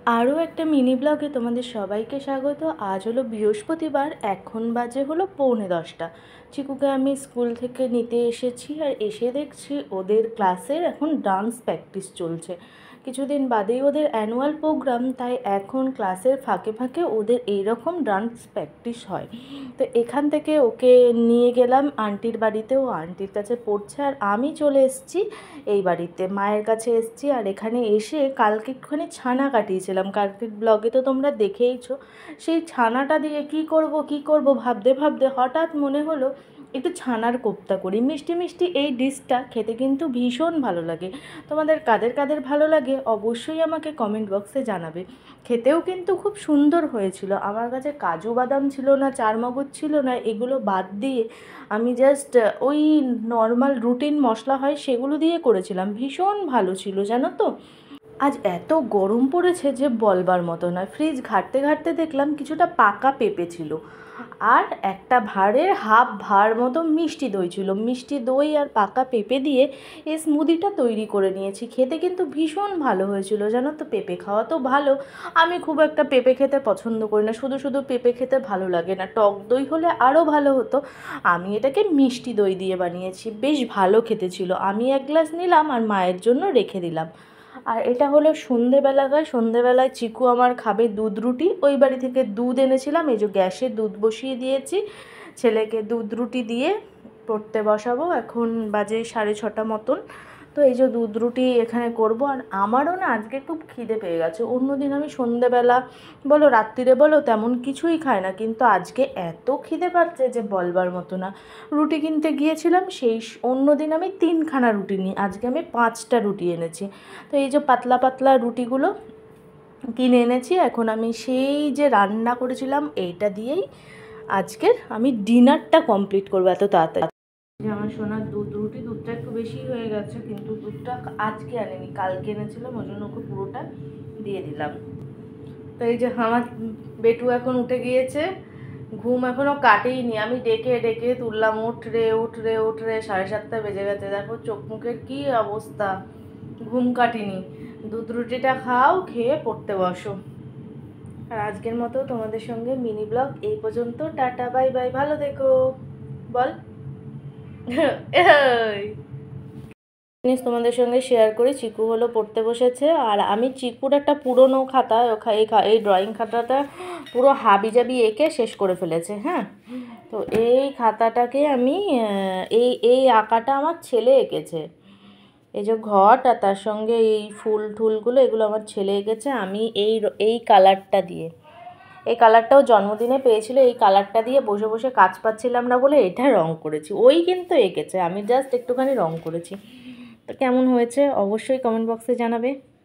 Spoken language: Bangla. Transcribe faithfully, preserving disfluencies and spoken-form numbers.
আরও একটা মিনি ব্লগে তোমাদের সবাইকে স্বাগত। আজ হলো বৃহস্পতিবার, এখন বাজে হলো পৌনে দশটা। চিকুকে আমি স্কুল থেকে নিতে এসেছি আর এসে দেখছি ওদের ক্লাসের এখন ডান্স প্র্যাকটিস চলছে। কিছুদিন বাদেই ওদের অ্যানুয়াল প্রোগ্রাম, তাই এখন ক্লাসের ফাঁকে ফাঁকে ওদের এইরকম ডান্স প্র্যাকটিস হয়। তো এখান থেকে ওকে নিয়ে গেলাম আন্টির বাড়িতে, ও আন্টির কাছে পড়ছে আর আমি চলে এসেছি এই বাড়িতে, মায়ের কাছে এসেছি। আর এখানে এসে কালকে একটুখানি ছানা কাটিয়েছিলাম, কালকের ব্লগে তো তোমরা দেখেইছো। সেই ছানাটা দিয়ে কি করব কি করব ভাবতে ভাবতে হঠাৎ মনে হলো একটু ছানার কোপ্তা করি। মিষ্টি মিষ্টি এই ডিশটা খেতে কিন্তু ভীষণ ভালো লাগে। তোমাদের কাদের কাদের ভালো লাগে অবশ্যই আমাকে কমেন্ট বক্সে জানাবে। খেতেও কিন্তু খুব সুন্দর হয়েছিল। আমার কাছে কাজু বাদাম ছিল না, চারমগজ ছিল না, এগুলো বাদ দিয়ে আমি জাস্ট ওই নর্মাল রুটিন মশলা হয় সেগুলো দিয়ে করেছিলাম। ভীষণ ভালো ছিল জানো তো। আজ এত গরম পড়েছে যে বলবার মতো নয়। ফ্রিজ ঘাঁটতে ঘাঁটতে দেখলাম কিছুটা পাকা পেঁপে ছিল, আর একটা ভাঁড়ের হাফ ভাঁড় মতো মিষ্টি দই ছিল। মিষ্টি দই আর পাকা পেঁপে দিয়ে এই স্মুদিটা তৈরি করে নিয়েছি। খেতে কিন্তু ভীষণ ভালো হয়েছিল জানো তো। পেঁপে খাওয়া তো ভালো, আমি খুব একটা পেঁপে খেতে পছন্দ করি না, শুধু শুধু পেঁপে খেতে ভালো লাগে না। টক দই হলে আরও ভালো হতো। আমি এটাকে মিষ্টি দই দিয়ে বানিয়েছি, বেশ ভালো খেতে ছিল। আমি এক গ্লাস নিলাম আর মায়ের জন্য রেখে দিলাম। আর এটা হলো সন্ধেবেলাকার, সন্ধেবেলায় চিকু আমার খাবে দুধ রুটি। ওই বাড়ি থেকে দুধ এনেছিলাম, এই যে গ্যাসে দুধ বসিয়ে দিয়েছি। ছেলেকে দুধ রুটি দিয়ে পড়তে বসাবো। এখন বাজে সাড়ে ছটা মতন। তো এই যে দুধ রুটি এখানে করব। আর আমারও না আজকে খুব খিদে পেয়ে গেছে। অন্যদিন আমি সন্ধেবেলা বলো রাত্রিরে বলো তেমন কিছুই খাই না, কিন্তু আজকে এত খিদে পাচ্ছে যে বলবার মতো না। রুটি কিনতে গিয়েছিলাম, সেই অন্য দিন আমি তিনখানা রুটি নিই, আজকে আমি পাঁচটা রুটি এনেছি। তো এই যে পাতলা পাতলা রুটিগুলো কিনে এনেছি। এখন আমি সেই যে রান্না করেছিলাম এইটা দিয়েই আজকের আমি ডিনারটা কমপ্লিট করবো এত তাড়াতাড়ি। যে আমার সোনার দুধ রুটি, দুধটা একটু বেশি হয়ে গেছে, কিন্তু দুধটা আজকে আনিনি, কালকে এনেছিলাম, ওই জন্য ওকে পুরোটা দিয়ে দিলাম। তো এই যে আমার বেটু এখন উঠে গিয়েছে, ঘুম এখনও কাটেইনি। আমি ডেকে ডেকে তুললাম, উঠ রে উঠ রে উঠ রে, সাড়ে সাতটা বেজে গেছে। দেখো চোখ মুখের কী অবস্থা, ঘুম কাটিনি। দুধ রুটিটা খাও, খেয়ে পড়তে বসো। আর আজকের মতো তোমাদের সঙ্গে মিনি ব্লগ এই পর্যন্ত। টাটা বাই বাই, ভালো থেকো। বল জিনিস তোমাদের সঙ্গে শেয়ার করি। চিকু হলো পড়তে বসেছে, আর আমি চিকুর একটা পুরনো খাতা, এই এই ড্রয়িং খাতাটা পুরো হাবিজাবি এঁকে শেষ করে ফেলেছে। হ্যাঁ, তো এই খাতাটাকে আমি এই এই আঁকাটা আমার ছেলে এঁকেছে। এই যে ঘট আর তার সঙ্গে এই ফুল টুলগুলো, এগুলো আমার ছেলে এঁকেছে। আমি এই এই কালারটা দিয়ে, এই কালারটাও জন্মদিনে পেয়েছিল, এই কালারটা দিয়ে বসে বসে কাজ পাচ্ছিলাম না বলে এটা রং করেছি। ওই কিন্তু এঁকেছে, আমি জাস্ট একটুখানি রং করেছি। তো কেমন হয়েছে অবশ্যই কমেন্ট বক্সে জানাবে।